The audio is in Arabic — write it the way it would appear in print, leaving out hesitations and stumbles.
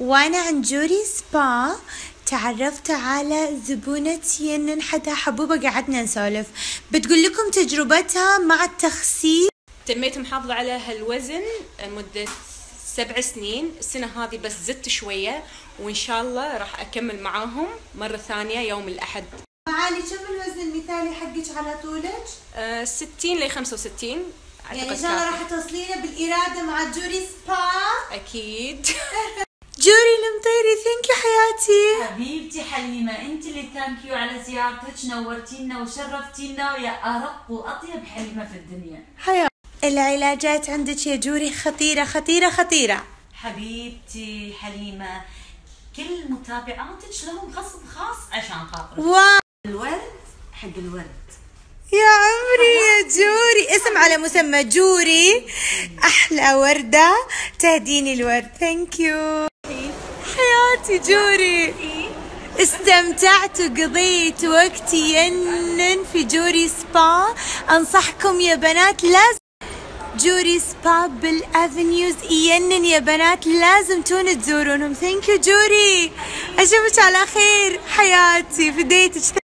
وانا عند جوري سبا تعرفت على زبونة ينن حدها حبوبة، قعدنا نسولف. بتقول لكم تجربتها مع التخسيس. تميت محافظة على هالوزن مدة 7 سنين. السنة هذه بس زدت شوية، وإن شاء الله راح أكمل معاهم مرة ثانية يوم الأحد. معالي كم الوزن المثالي حقك على طولك؟ 60 ل 65. يعني إن شاء الله راح توصلينا بالإرادة مع جوري سبا. أكيد. جوري المطيري، ثانك يو حياتي. حبيبتي حليمة، انت اللي ثانك يو على زيارتك، نورتينا وشرفتينا ويا أرق وأطيب حليمة في الدنيا. حياتي العلاجات عندك يا جوري خطيرة خطيرة خطيرة. حبيبتي حليمة، كل متابعاتك لهم خصم خاص عشان خاطرك. واو، الورد حق الورد يا عمري يا جوري، اسم على مسمى جوري، أحلى وردة تهديني الورد. ثانك يو حياتي جوري. استمتعت وقضيت وقتي ينن في جوري سبا. أنصحكم يا بنات لازم جوري سبا بالأفنيوز ينن يا بنات، لازم تزورونهم. ثانك يو جوري، أشوفك على خير حياتي، فديتك.